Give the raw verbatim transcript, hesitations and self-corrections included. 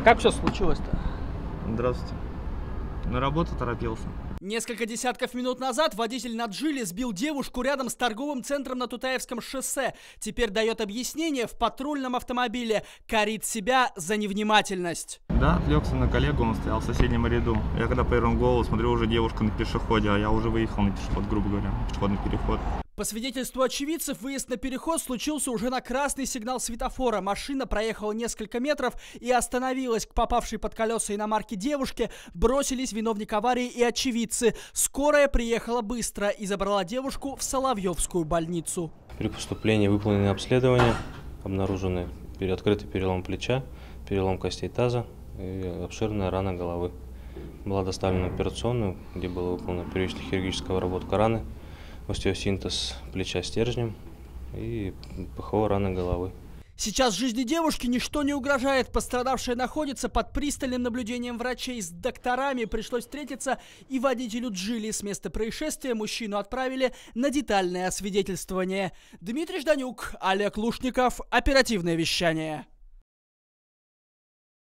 как все случилось-то? Здравствуйте. На работу торопился. Несколько десятков минут назад водитель на Джили сбил девушку рядом с торговым центром на Тутаевском шоссе. Теперь дает объяснение в патрульном автомобиле. Корит себя за невнимательность. Да, отвлекся на коллегу, он стоял в соседнем ряду. Я когда повернул голову, смотрю, уже девушка на пешеходе, а я уже выехал на пешеход, грубо говоря, пешеходный переход. По свидетельству очевидцев, выезд на переход случился уже на красный сигнал светофора. Машина проехала несколько метров и остановилась. К попавшей под колеса иномарки девушке бросились виновник аварии и очевидцы. Скорая приехала быстро и забрала девушку в Соловьевскую больницу. При поступлении выполнены обследования, обнаружены открытый перелом плеча, перелом костей таза и обширная рана головы. Была доставлена в операционную, где была выполнена первичная хирургическая обработка раны, остеосинтез плеча стержнем и ПХО раны головы. Сейчас жизни девушки ничто не угрожает. Пострадавшая находится под пристальным наблюдением врачей. С докторами пришлось встретиться и водителю Джили. С места происшествия мужчину отправили на детальное освидетельствование. Дмитрий Жданюк, Олег Лушников. Оперативное вещание.